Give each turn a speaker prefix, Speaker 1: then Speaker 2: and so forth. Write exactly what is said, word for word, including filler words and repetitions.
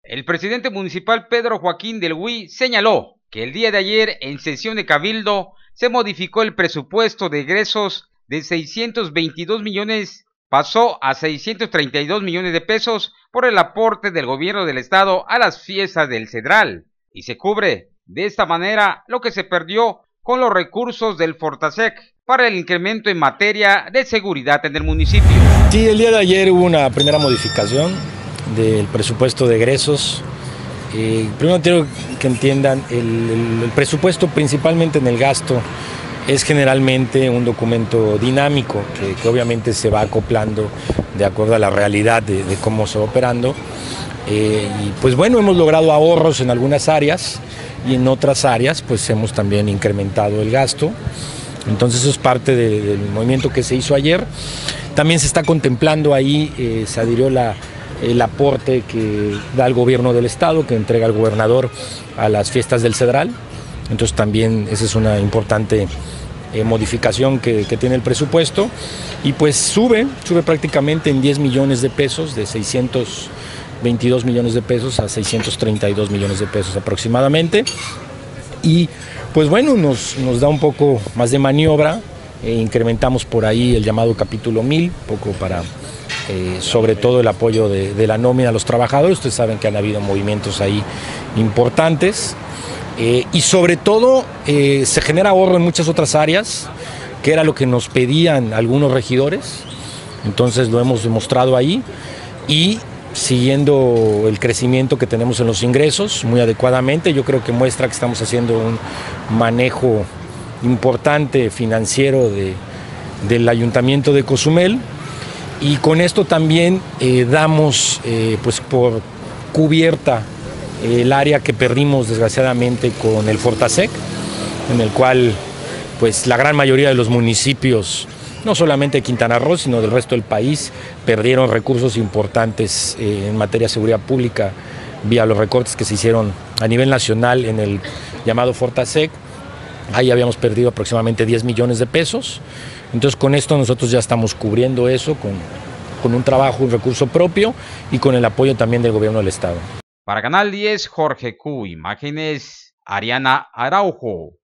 Speaker 1: El presidente municipal Pedro Joaquín del Huy señaló que el día de ayer en sesión de Cabildo se modificó el presupuesto de egresos de seiscientos veintidós millones, pasó a seiscientos treinta y dos millones de pesos por el aporte del gobierno del estado a las fiestas del Cedral, y se cubre de esta manera lo que se perdió con los recursos del Fortasec para el incremento en materia de seguridad en el municipio.
Speaker 2: Sí, el día de ayer hubo una primera modificación del presupuesto de egresos. Eh, primero quiero que entiendan, el, el, el presupuesto principalmente en el gasto es generalmente un documento dinámico que, que obviamente se va acoplando de acuerdo a la realidad de, de cómo se va operando. Eh, y pues bueno, hemos logrado ahorros en algunas áreas y en otras áreas pues hemos también incrementado el gasto. Entonces eso es parte de, del movimiento que se hizo ayer. También se está contemplando ahí, eh, se adhirió la, el aporte que da el gobierno del estado, que entrega el gobernador a las fiestas del Cedral. Entonces también esa es una importante eh, modificación que, que tiene el presupuesto. Y pues sube, sube prácticamente en diez millones de pesos, de seiscientos veintidós millones de pesos a seiscientos treinta y dos millones de pesos aproximadamente. Y pues bueno, nos, nos da un poco más de maniobra, eh, incrementamos por ahí el llamado capítulo mil, poco para eh, sobre todo el apoyo de, de la nómina a los trabajadores. Ustedes saben que han habido movimientos ahí importantes, eh, y sobre todo eh, se genera ahorro en muchas otras áreas, que era lo que nos pedían algunos regidores, entonces lo hemos demostrado ahí, y siguiendo el crecimiento que tenemos en los ingresos muy adecuadamente, yo creo que muestra que estamos haciendo un manejo importante financiero de, del Ayuntamiento de Cozumel, y con esto también eh, damos eh, pues por cubierta eh, el área que perdimos desgraciadamente con el Fortasec, en el cual pues la gran mayoría de los municipios, no solamente de Quintana Roo, sino del resto del país, perdieron recursos importantes eh, en materia de seguridad pública vía los recortes que se hicieron a nivel nacional en el llamado Fortasec. Ahí habíamos perdido aproximadamente diez millones de pesos. Entonces con esto nosotros ya estamos cubriendo eso con, con un trabajo, un recurso propio y con el apoyo también del gobierno del estado.
Speaker 1: Para Canal diez, Jorge Q. Imágenes, Ariana Araujo.